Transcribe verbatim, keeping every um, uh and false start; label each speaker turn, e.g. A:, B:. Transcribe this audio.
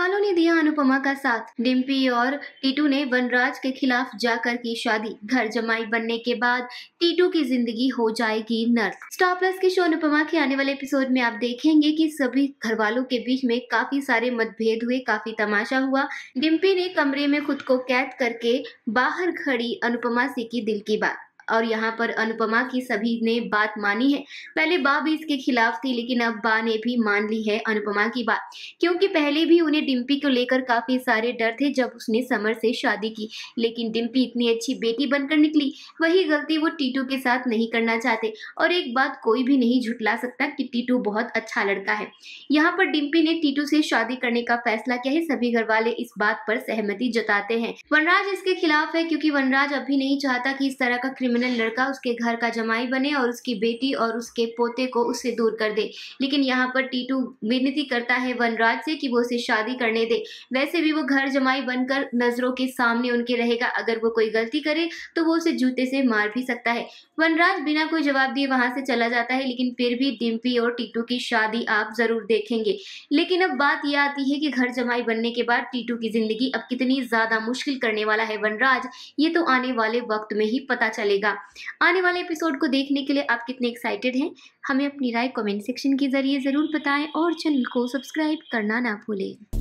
A: वालों ने दिया अनुपमा का साथ। डिम्पी और टीटू ने वनराज के खिलाफ जाकर की शादी। घर जमाई बनने के बाद टीटू की जिंदगी हो जाएगी नर्क। स्टार प्लस के शो अनुपमा के आने वाले एपिसोड में आप देखेंगे कि सभी घर वालों के बीच में काफी सारे मतभेद हुए, काफी तमाशा हुआ। डिम्पी ने कमरे में खुद को कैद करके बाहर खड़ी अनुपमा से की दिल की बात, और यहाँ पर अनुपमा की सभी ने बात मानी है। पहले बा भी इसके खिलाफ थी, लेकिन अब बा ने भी मान ली है अनुपमा की बात, क्योंकि पहले भी उन्हें डिम्पी को लेकर काफी सारे डर थे जब उसने समर से शादी की। लेकिन डिम्पी इतनी अच्छी बेटी बनकर निकली, वही गलती वो टीटू के साथ नहीं करना चाहते। और एक बात कोई भी नहीं झुठला सकता कि टीटू बहुत अच्छा लड़का है। यहाँ पर डिम्पी ने टीटू से शादी करने का फैसला किया है। सभी घर वाले इस बात पर सहमति जताते हैं। वनराज इसके खिलाफ है, क्योंकि वनराज अब भी नहीं चाहता कि इस तरह का क्रिमिनल लड़का उसके घर का जमाई बने और उसकी बेटी और उसके पोते को उससे दूर कर दे। लेकिन यहाँ पर टीटू विनती करता है वनराज से कि वो उसे शादी करने दे। वैसे भी वो घर जमाई बनकर नजरों के सामने उनके रहेगा। अगर वो कोई गलती करे तो वो उसे जूते से मार भी सकता है। वनराज बिना कोई जवाब दिए वहां से चला जाता है, लेकिन फिर भी डिम्पी और टीटू की शादी आप जरूर देखेंगे। लेकिन अब बात यह आती है कि घर जमाई बनने के बाद टीटू की जिंदगी अब कितनी ज्यादा मुश्किल करने वाला है वनराज, ये तो आने वाले वक्त में ही पता चलेगा। आने वाले एपिसोड को देखने के लिए आप कितने एक्साइटेड हैं? हमें अपनी राय कमेंट सेक्शन के जरिए जरूर बताएं और चैनल को सब्सक्राइब करना ना भूलें।